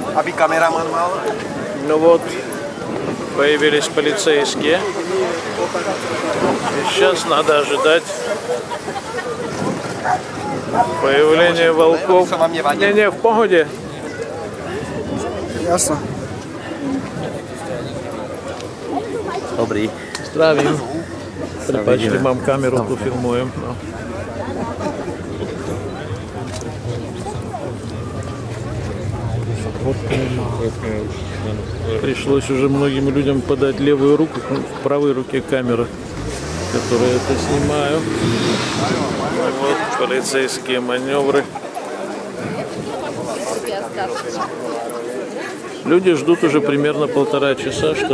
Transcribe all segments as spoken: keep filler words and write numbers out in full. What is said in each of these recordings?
Aby kameraman mal. Ну вот, появились полицейские. И сейчас надо ожидать появления волков. Не-не, в погоде. Ясно. Dobrý. Zdravím. Prepačte, mám kameru, tu filmujem. No. Пришлось уже многим людям подать левую руку, в правой руке камера, которая это снимаю. Вот полицейские маневры. Люди ждут уже примерно полтора часа, что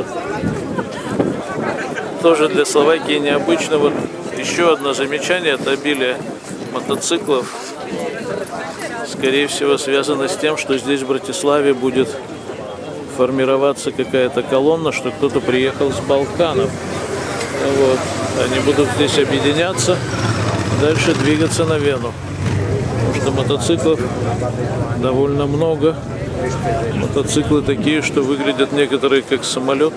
тоже для Словакии необычно. Вот еще одно замечание: это обилие мотоциклов. Скорее всего, связано с тем, что здесь в Братиславе будет формироваться какая-то колонна, что кто-то приехал с Балканов. Вот. Они будут здесь объединяться, дальше двигаться на Вену. Потому что мотоциклов довольно много. Мотоциклы такие, что выглядят некоторые как самолет.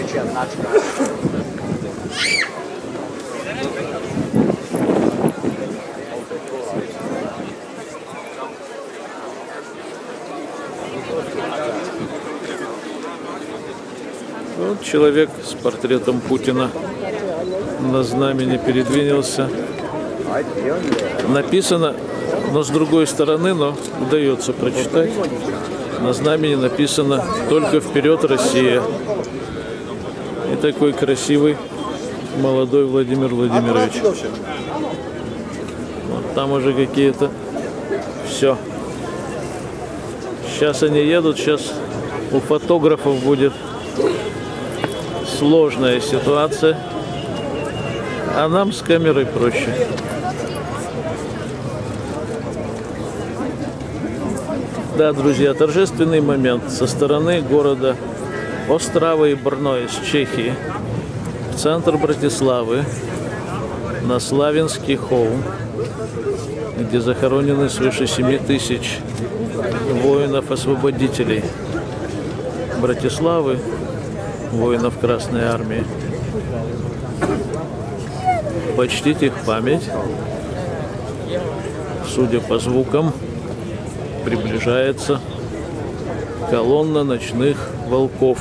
Вот человек с портретом Путина на знамени передвинулся. Написано, но с другой стороны, но удается прочитать. На знамени написано «Только вперед, Россия». И такой красивый молодой Владимир Владимирович. Вот там уже какие-то... Все. Сейчас они едут, сейчас у фотографов будет сложная ситуация, а нам с камерой проще. Да, друзья, торжественный момент со стороны города Острава и Брно из Чехии в центр Братиславы на Славянский холм, где захоронены свыше семи тысяч воинов-освободителей Братиславы, воинов Красной Армии. Почтить их память. Судя по звукам, приближается колонна ночных волков.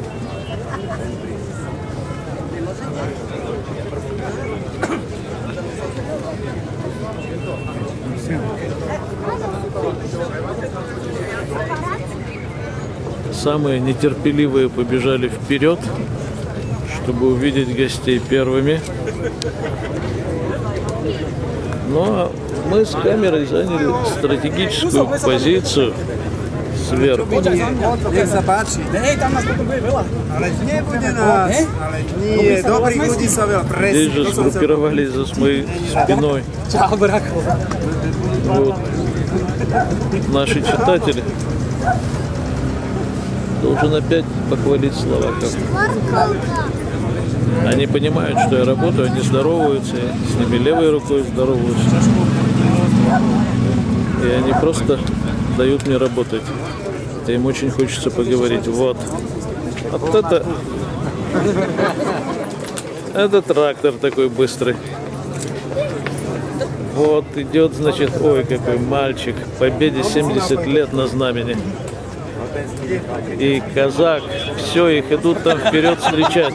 Самые нетерпеливые побежали вперед, чтобы увидеть гостей первыми. Ну а мы с камерой заняли стратегическую позицию сверху. Здесь же сгруппировались за моей спиной. Вот. Наши читатели. Должен опять похвалить словаков. Они понимают, что я работаю, они здороваются, я с ними левой рукой здороваюсь. И они просто дают мне работать. И им очень хочется поговорить. Вот. Вот это... Это трактор такой быстрый. Вот идет, значит, ой, какой мальчик. Победе семьдесят лет на знамени. И казак, все, их идут там вперед встречать.